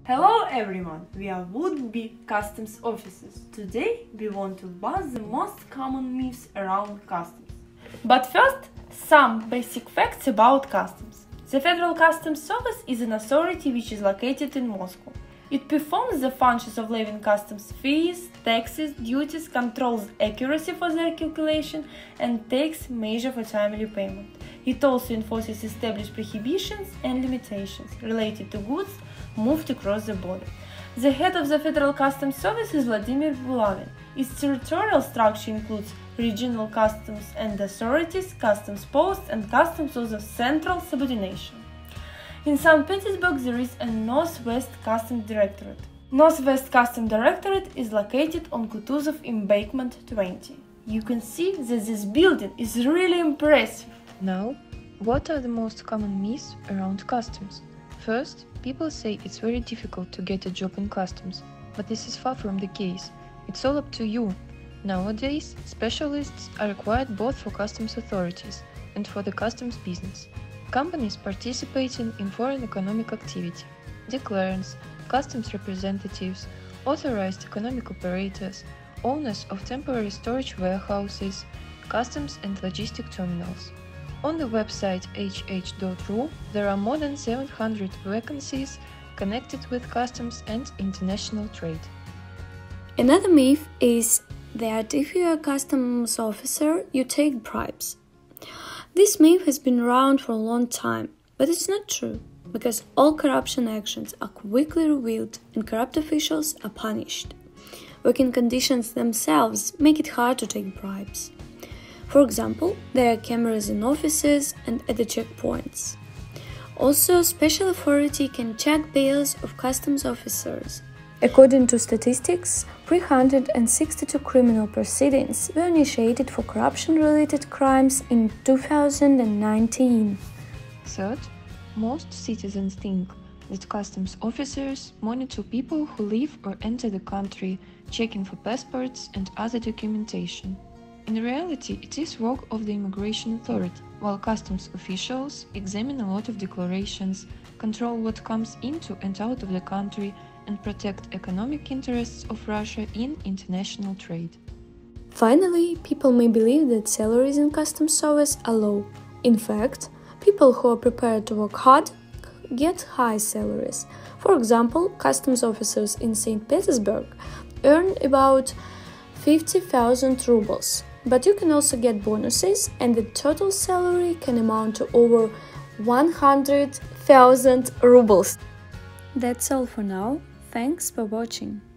Hello everyone, we are would-be customs officers. Today we want to buzz the most common myths around customs. But first, some basic facts about customs. The Federal Customs Service is an authority which is located in Moscow. It performs the functions of levying customs fees, taxes, duties, controls accuracy for their calculation, and takes measures for timely payment. It also enforces established prohibitions and limitations related to goods moved across the border. The head of the Federal Customs Service is Vladimir Bulavin. Its territorial structure includes regional customs and authorities, customs posts, and customs of central subordination. In St. Petersburg there is a Northwest Customs Directorate. Northwest Customs Directorate is located on Kutuzov Embankment 20. You can see that this building is really impressive. Now, what are the most common myths around customs? First, people say it's very difficult to get a job in customs, but this is far from the case. It's all up to you. Nowadays, specialists are required both for customs authorities and for the customs business. Companies participating in foreign economic activity, declarants, customs representatives, authorized economic operators, owners of temporary storage warehouses, customs and logistic terminals. On the website hh.ru there are more than 700 vacancies connected with customs and international trade. Another myth is that if you are a customs officer, you take bribes. This myth has been around for a long time, but it's not true, because all corruption actions are quickly revealed and corrupt officials are punished. Working conditions themselves make it hard to take bribes. For example, there are cameras in offices and at the checkpoints. Also, special authority can check bails of customs officers. According to statistics, 362 criminal proceedings were initiated for corruption-related crimes in 2019. Third, most citizens think that customs officers monitor people who leave or enter the country, checking for passports and other documentation. In reality, it is work of the immigration authority, while customs officials examine a lot of declarations, control what comes into and out of the country, and protect economic interests of Russia in international trade. Finally, people may believe that salaries in customs service are low. In fact, people who are prepared to work hard get high salaries. For example, customs officers in St. Petersburg earn about 50,000 rubles. But you can also get bonuses, and the total salary can amount to over 100,000 rubles. That's all for now. Thanks for watching.